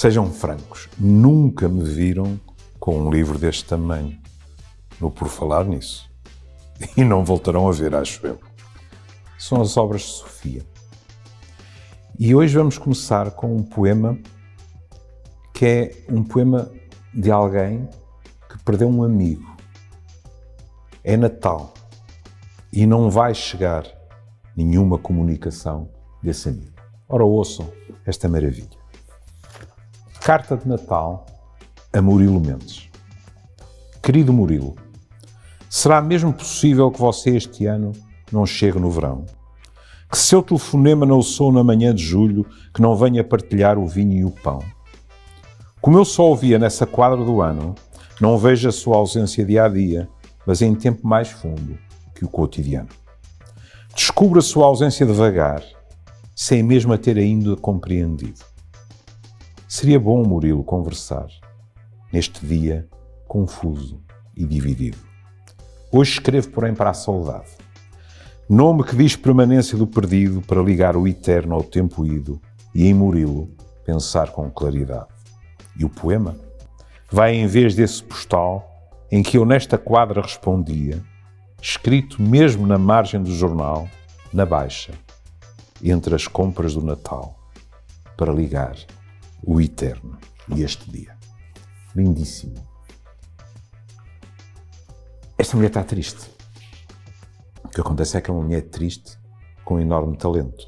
Sejam francos, nunca me viram com um livro deste tamanho, no Por Falar Nisso. E não voltarão a ver, acho eu. São as obras de Sofia. E hoje vamos começar com um poema que é um poema de alguém que perdeu um amigo. É Natal e não vai chegar nenhuma comunicação desse amigo. Ora, ouçam esta maravilha. Carta de Natal a Murilo Mendes. Querido Murilo, será mesmo possível que você este ano não chegue no verão? Que seu telefonema não soe na manhã de julho, que não venha partilhar o vinho e o pão? Como eu só ouvia nessa quadra do ano, não vejo a sua ausência dia a dia, mas em tempo mais fundo que o cotidiano. Descubro a sua ausência devagar, sem mesmo a ter ainda compreendido. Seria bom, Murilo, conversar neste dia confuso e dividido. Hoje escrevo, porém, para a saudade. Nome que diz permanência do perdido para ligar o eterno ao tempo ido e em Murilo pensar com claridade. E o poema vai em vez desse postal em que eu nesta quadra respondia, escrito mesmo na margem do jornal, na baixa, entre as compras do Natal, para ligar o eterno e este dia. Lindíssimo. Esta mulher está triste. O que acontece é que é uma mulher triste com enorme talento.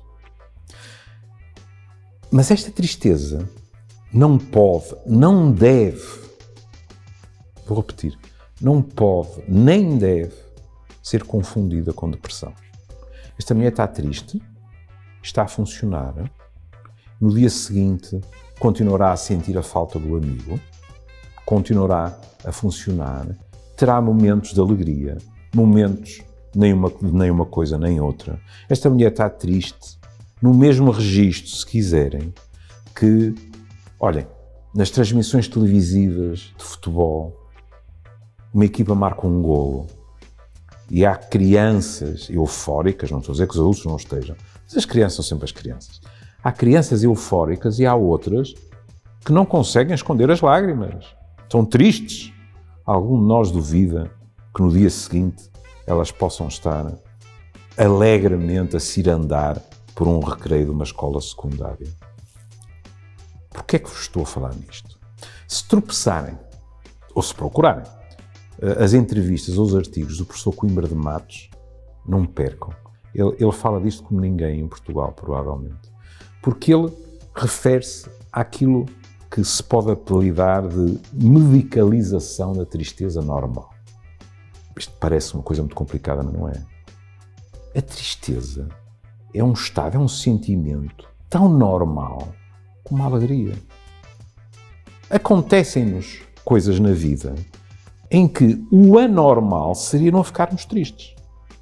Mas esta tristeza não pode, não deve, vou repetir, não pode, nem deve ser confundida com depressão. Esta mulher está triste, está a funcionar, no dia seguinte continuará a sentir a falta do amigo, continuará a funcionar, terá momentos de alegria, momentos nem uma coisa nem outra. Esta mulher está triste, no mesmo registro, se quiserem, que, olhem, nas transmissões televisivas de futebol, uma equipa marca um golo e há crianças eufóricas, não estou a dizer que os adultos não estejam, mas as crianças são sempre as crianças. Há crianças eufóricas e há outras que não conseguem esconder as lágrimas. Estão tristes. Algum de nós duvida que no dia seguinte elas possam estar alegremente a cirandar por um recreio de uma escola secundária. Porquê é que vos estou a falar nisto? Se tropeçarem, ou se procurarem, as entrevistas ou os artigos do professor Coimbra de Matos, não percam. Ele fala disto como ninguém em Portugal, provavelmente. Porque ele refere-se àquilo que se pode apelidar de medicalização da tristeza normal. Isto parece uma coisa muito complicada, mas não é. A tristeza é um estado, é um sentimento tão normal como a alegria. Acontecem-nos coisas na vida em que o anormal seria não ficarmos tristes.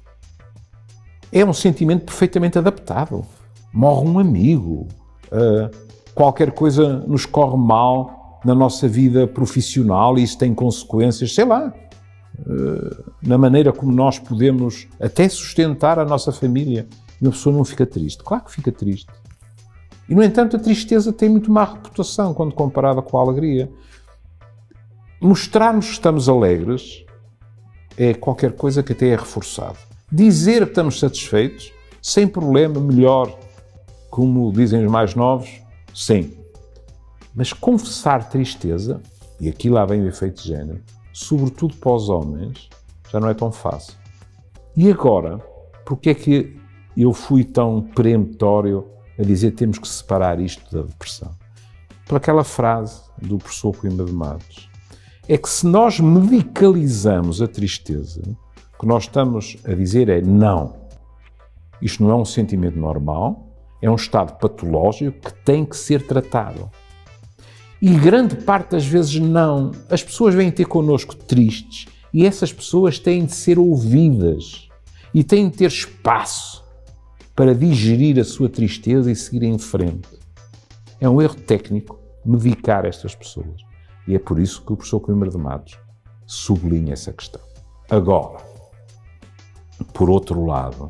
É um sentimento perfeitamente adaptável. Morre um amigo, qualquer coisa nos corre mal na nossa vida profissional e isso tem consequências, sei lá, na maneira como nós podemos até sustentar a nossa família. E uma pessoa não fica triste. Claro que fica triste. E, no entanto, a tristeza tem muito má reputação quando comparada com a alegria. Mostrarmos que estamos alegres é qualquer coisa que até é reforçado. Dizer que estamos satisfeitos, sem problema, melhor, como dizem os mais novos, sim. Mas confessar tristeza, e aqui lá vem o efeito de género, sobretudo para os homens, já não é tão fácil. E agora, porque é que eu fui tão peremptório a dizer que temos que separar isto da depressão? Por aquela frase do professor Coimbra de Matos. É que se nós medicalizamos a tristeza, o que nós estamos a dizer é não. Isto não é um sentimento normal, é um estado patológico que tem que ser tratado. E grande parte das vezes não. As pessoas vêm ter connosco tristes e essas pessoas têm de ser ouvidas e têm de ter espaço para digerir a sua tristeza e seguir em frente. É um erro técnico medicar estas pessoas. E é por isso que o professor Coimbra de Matos sublinha essa questão. Agora, por outro lado,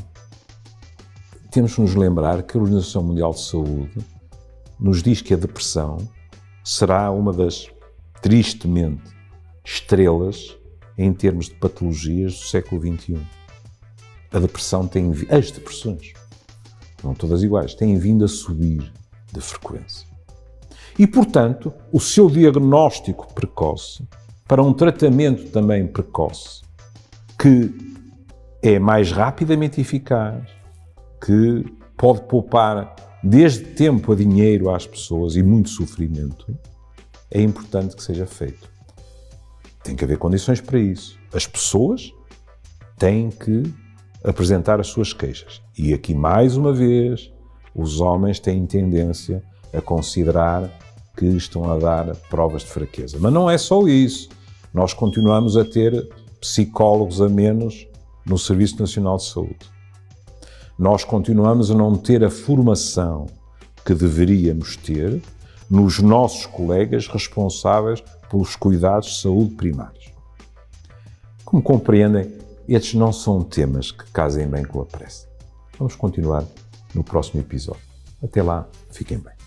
temos que nos lembrar que a Organização Mundial de Saúde nos diz que a depressão será uma das, tristemente, estrelas em termos de patologias do século XXI. A depressão as depressões, não todas iguais, têm vindo a subir de frequência. E, portanto, o seu diagnóstico precoce, para um tratamento também precoce, que é mais rapidamente eficaz, que pode poupar desde tempo a dinheiro às pessoas e muito sofrimento, é importante que seja feito. Tem que haver condições para isso. As pessoas têm que apresentar as suas queixas. E aqui, mais uma vez, os homens têm tendência a considerar que estão a dar provas de fraqueza. Mas não é só isso. Nós continuamos a ter psicólogos a menos no Serviço Nacional de Saúde. Nós continuamos a não ter a formação que deveríamos ter nos nossos colegas responsáveis pelos cuidados de saúde primários. Como compreendem, estes não são temas que casem bem com a pressa. Vamos continuar no próximo episódio. Até lá, fiquem bem.